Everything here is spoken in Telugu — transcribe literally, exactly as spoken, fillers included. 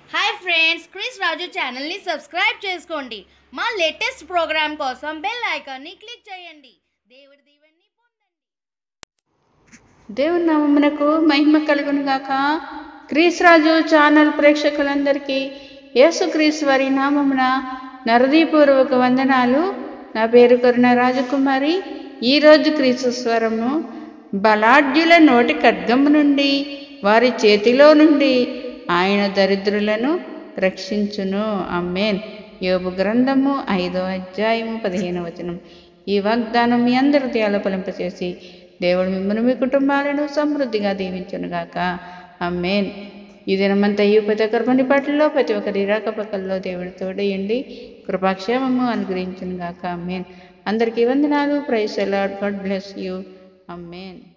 హాయ్ ఫ్రెండ్స్, క్రిస్టరాజు ఛానల్ని సబ్స్క్రైబ్ చేసుకోండి. మా లేటెస్ట్ ప్రోగ్రామ్ కోసం బెల్ ఐకాన్ని క్లిక్ చేయండి. దేవుడి దీవెనని పొందండి. దేవుని నామమునకు మహిమ కలుగును గాక. క్రిస్టరాజు ఛానల్ ప్రేక్షకులందరికీ యేసుక్రీస్తు వారి నామమున నరదీపూర్వక వందనాలు. నా పేరు కరుణ రాజకుమారి. ఈరోజు క్రీస్తు స్వరము, బలాఢ్యుల నోటి ఖడ్గము నుండి, వారి చేతిలో నుండి ఆయన దరిద్రులను రక్షించును. ఆమేన్. యోబు గ్రంథము ఐదో అధ్యాయము పదిహేను వచనం. ఈ వాగ్దానం మీ అందరి హృదయాల్లో ఫలింపచేసి దేవుడు మిమ్మల్ని మీ కుటుంబాలను సమృద్ధిగా దీవించునుగాక. ఆమేన్. ఈ దినమంతా ఈ ఉపత కర్మని పట్లలో ప్రతి ఒక్కరి రాకపక్కల్లో దేవుడి తోడయండి, కృపాక్షేమము అనుగ్రహించునుగాక. ఆమేన్. అందరికీ వందనాలు. Praise the lord. God bless you. Amen.